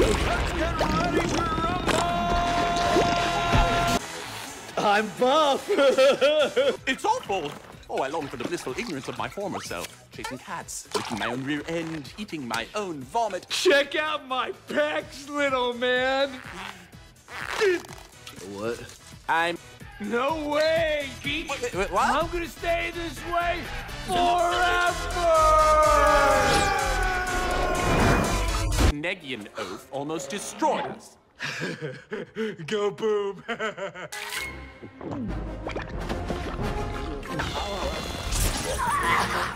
I'm buff! It's awful! Oh, I long for the blissful ignorance of my former self. Chasing cats, licking my own rear end, eating my own vomit. Check out my pecs, little man! What? No way, Geek! Wait, what? I'm gonna stay this way forever! Negian oath almost destroyed us. Go boom!